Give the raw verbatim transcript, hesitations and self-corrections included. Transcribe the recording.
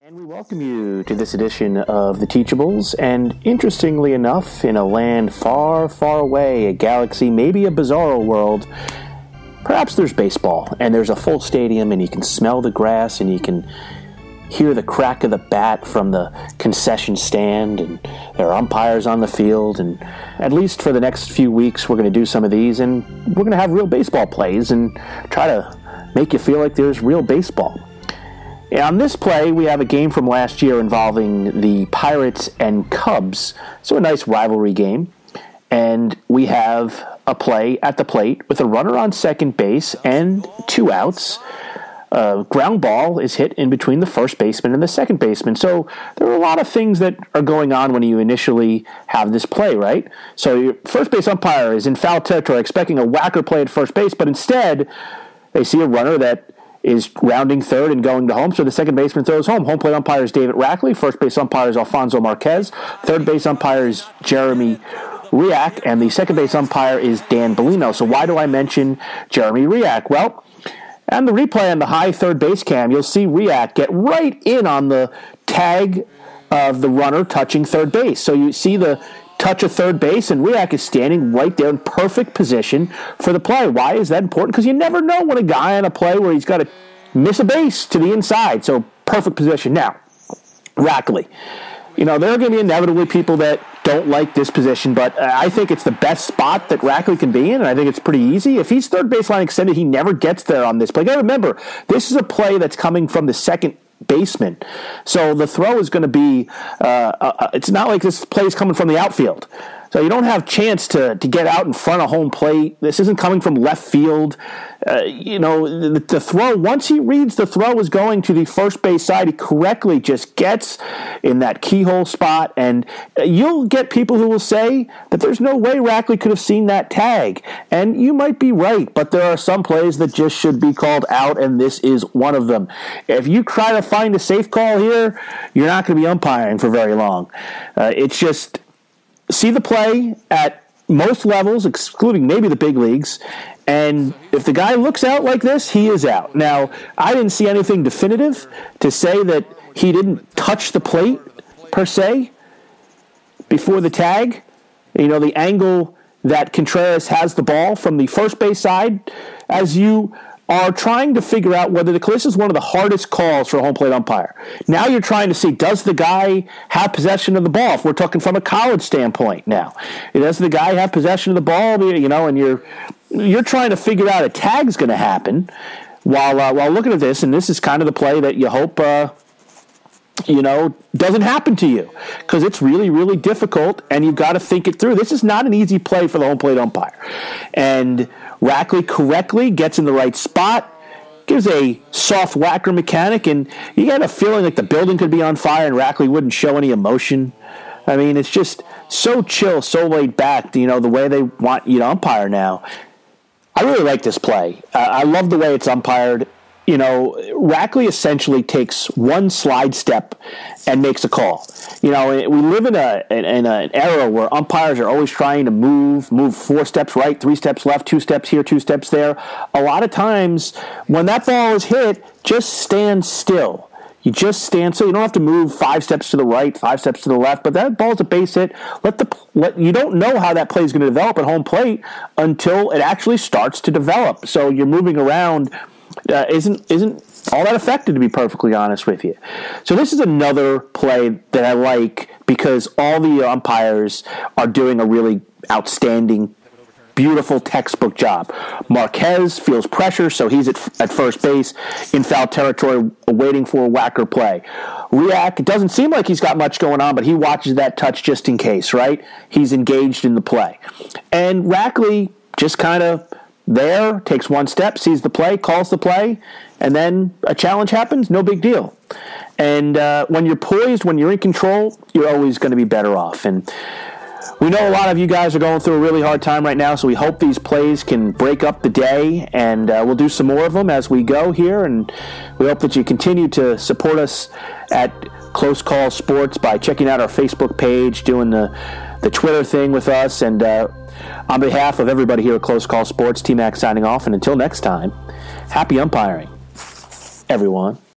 And we welcome you to this edition of the Teachables, and interestingly enough, in a land far, far away, a galaxy, maybe a bizarro world, perhaps there's baseball, and there's a full stadium, and you can smell the grass, and you can hear the crack of the bat from the concession stand, and there are umpires on the field, and at least for the next few weeks, we're going to do some of these, and we're going to have real baseball plays, and try to make you feel like there's real baseball. On this play, we have a game from last year involving the Pirates and Cubs, so a nice rivalry game. And we have a play at the plate with a runner on second base and two outs. A ground ball is hit in between the first baseman and the second baseman. So there are a lot of things that are going on when you initially have this play, right? So your first base umpire is in foul territory expecting a whacker play at first base, but instead they see a runner that is rounding third and going to home, so the second baseman throws home. Home plate umpire is David Rackley. First base umpire is Alfonso Marquez. Third base umpire is Jeremie Rehak. And the second base umpire is Dan Bellino. So why do I mention Jeremie Rehak? Well, on the replay on the high third base cam, you'll see Rehak get right in on the tag of the runner touching third base. So you see the touch of third base, and Rehak is standing right there in perfect position for the play. Why is that important? Because you never know when a guy on a play where he's got to miss a base to the inside. So perfect position. Now, Rackley. You know, there are going to be inevitably people that don't like this position, but I think it's the best spot that Rackley can be in, and I think it's pretty easy. If he's third baseline extended, he never gets there on this play. You got to remember, this is a play that's coming from the second baseman. So the throw is going to be, uh, uh, it's not like this play is coming from the outfield. So you don't have chance to, to get out in front of home plate. This isn't coming from left field. Uh, you know, the, the throw, once he reads the throw is going to the first base side, he correctly just gets in that keyhole spot. And you'll get people who will say that there's no way Rackley could have seen that tag. And you might be right, but there are some plays that just should be called out, and this is one of them. If you try to find a safe call here, you're not going to be umpiring for very long. Uh, it's just, see the play at most levels, excluding maybe the big leagues, and if the guy looks out like this, he is out. Now, I didn't see anything definitive to say that he didn't touch the plate, per se, before the tag. You know, the angle that Contreras has the ball from the first base side, as you are trying to figure out whether the, this is one of the hardest calls for a home plate umpire. Now you're trying to see, does the guy have possession of the ball? If we're talking from a college standpoint now, does the guy have possession of the ball? You know, and you're you're trying to figure out a tag's going to happen while uh, while looking at this, and this is kind of the play that you hope uh, you know doesn't happen to you, because it's really really difficult, and you've got to think it through. This is not an easy play for the home plate umpire, and Rackley correctly gets in the right spot, gives a soft whacker mechanic, and you get a feeling like the building could be on fire and Rackley wouldn't show any emotion. I mean, it's just so chill, so laid back, you know, the way they want you to umpire now. I really like this play. Uh, I love the way it's umpired. You know, Rackley essentially takes one slide step and makes a call. You know, we live in a in, in an era where umpires are always trying to move, move four steps right, three steps left, two steps here, two steps there. A lot of times, when that ball is hit, just stand still. You just stand still. You don't have to move five steps to the right, five steps to the left. But that ball's a base hit. Let the let you don't know how that play is going to develop at home plate until it actually starts to develop. So you're moving around. Uh, isn't isn't all that effective, to be perfectly honest with you. So this is another play that I like because all the umpires are doing a really outstanding, beautiful textbook job. Marquez feels pressure, so he's at, at first base in foul territory waiting for a whacker play. Rehak, it doesn't seem like he's got much going on, but he watches that touch just in case, right? He's engaged in the play. And Rackley just kind of there, takes one step, sees the play, calls the play, and then a challenge happens, no big deal. And uh, when you're poised, when you're in control, you're always going to be better off. And we know a lot of you guys are going through a really hard time right now, so we hope these plays can break up the day, and uh, we'll do some more of them as we go here, and we hope that you continue to support us at Close Call Sports by checking out our Facebook page, doing the, the Twitter thing with us, and uh, on behalf of everybody here at Close Call Sports, T-Mac signing off, and until next time, happy umpiring, everyone.